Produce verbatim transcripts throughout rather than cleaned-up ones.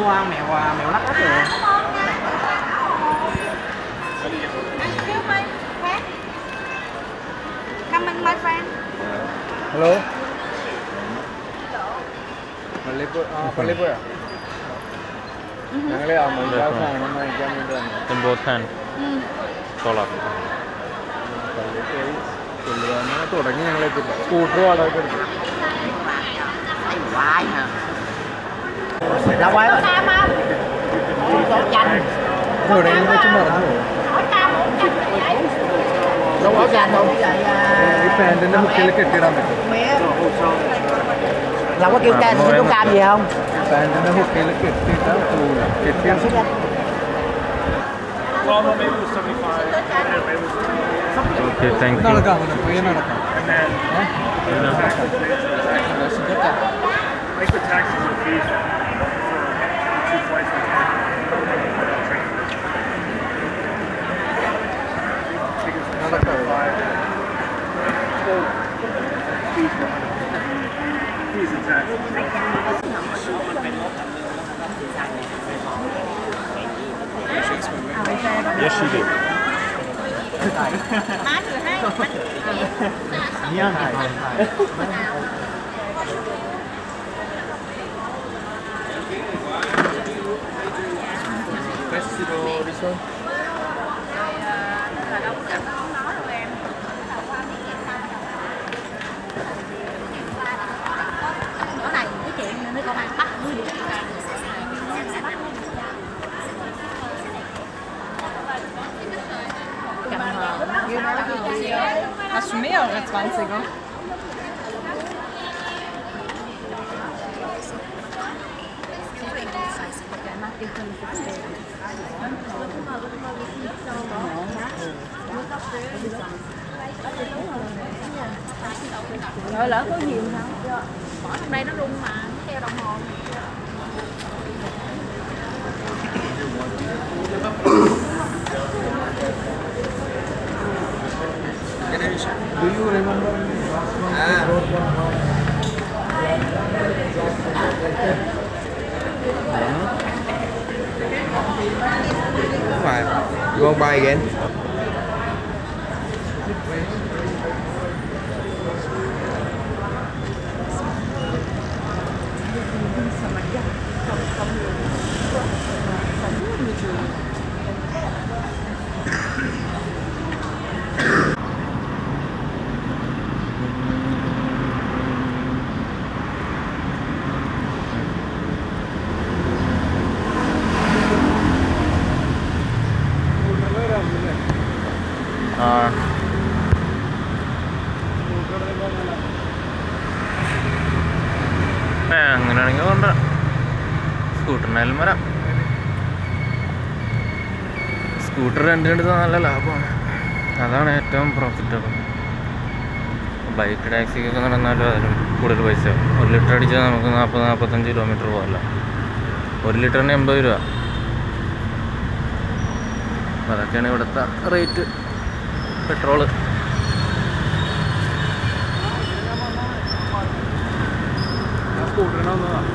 mèo mèo lắc lắc rồi. Come in, my friend. Hello. Malipur, ah, Malipur. ഞങ്ങളെ സാധനം വാങ്ങിക്കാൻ വേണ്ടി വന്നു. ബോത്ത് ഹാൻഡ് സോളാർ പള്ളിയിൽ പോയി കൊല്ലുവാന് തുടങ്ങി ഞങ്ങളെത്തില്ല. സ്കൂട്ടർ വാടക എടുത്തു. Lá quái rồi. എവിടെയെങ്കിലും വെച്ച് മറന്നു പോകും. Đâu có chanh đâu. ഈ പാൻറ്റിന്റെ മുക്കിൽ കെട്ടിയിടാൻ പറ്റും. Là có kêu ca xin cam gì không? പാൻറ്റിന്റെ മുക്കിൽ കെട്ടിയിട്ടാൽ പോകില്ല. കെട്ടിയാൽ ഓക്കെ താങ്ക് യു നടക്കാം, ഫ്രീ നടക്കാം. Yes, she did. Má người hai. Nhớ này. Festival resort. Ở này cái chuyện mấy con ăn bắt vui được. Hast du mehrere zwanziger? Rồi lỡ có nhiều hả? Bỏ trong đây nó rung mà, nó treo đồng hồ. Do you remember? Ah. Phải. You want to buy again? ആ അങ്ങനെയാണെങ്കിൽ കൊണ്ട സ്കൂട്ടറിനായാലും വരാം. Scooter രണ്ടിനെടുത്താൽ നല്ല ലാഭമാണ്. അതാണ് ഏറ്റവും profitable. Bike ടാക്സിക്കൊക്കെ നടന്നാലും അതിലും കൂടുതൽ പൈസ. ഒരു ലിറ്റർ അടിച്ചാൽ നമുക്ക് നാൽപ്പത് നാൽപ്പത്തഞ്ച് കിലോമീറ്റർ പോകല്ല. ഒരു ലിറ്ററിന് എൺപത് രൂപ. അതൊക്കെയാണ് ഇവിടുത്തെ റേറ്റ്. പെട്രോള് സ്കൂട്ടറിന് വന്നതാണ്.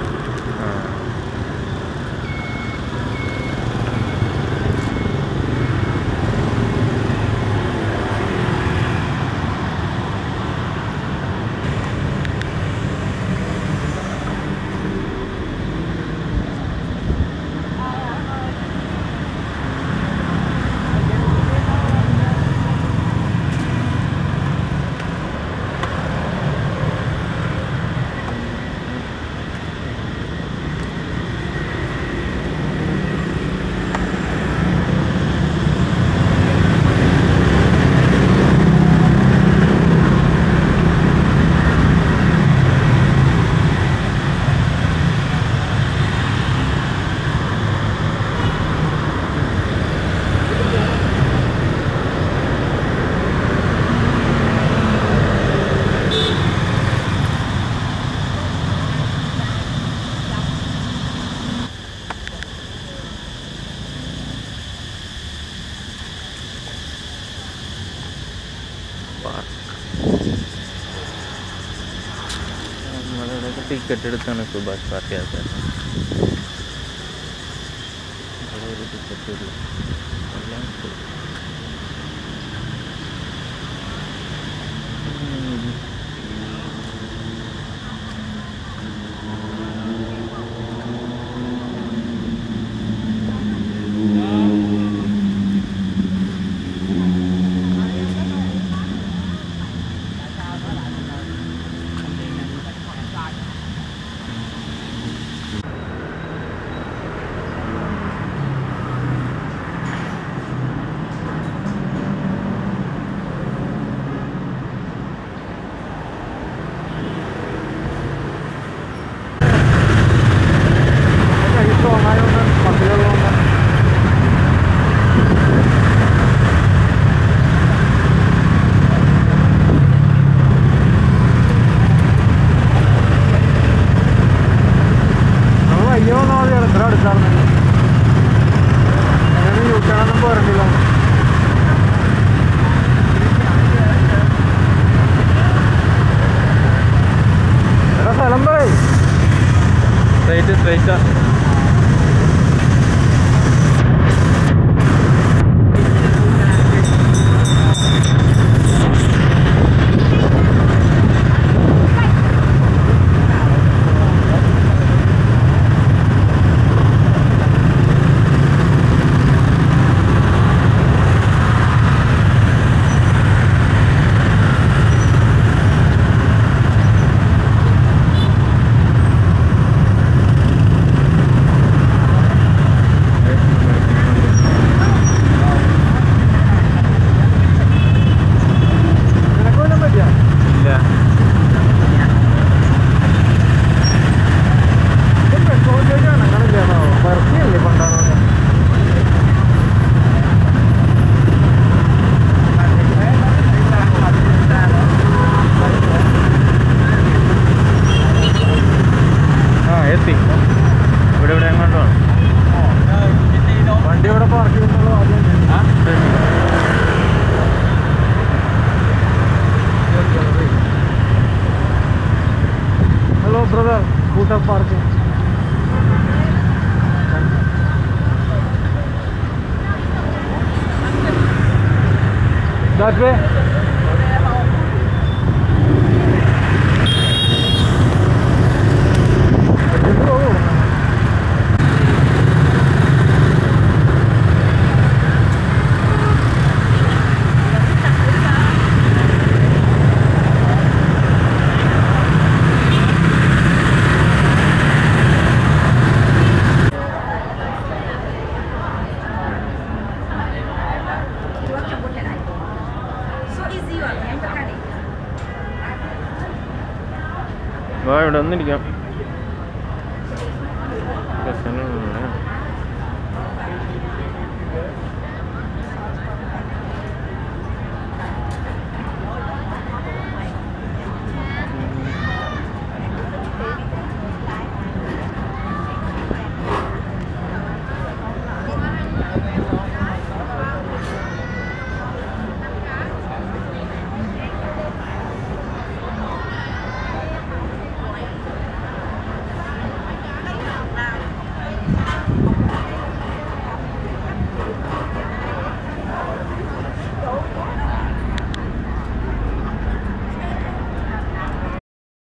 ടിക്കറ്റ് എടുത്താണ് സുഭാഷ് പാർക്ക് ആൾക്കാർ. ടിക്കറ്റ് ഇല്ല എല്ലാം പോയി. Straight straight brother, scooter parking. That way. ഇവിടെ ഒന്നിരിക്കാം.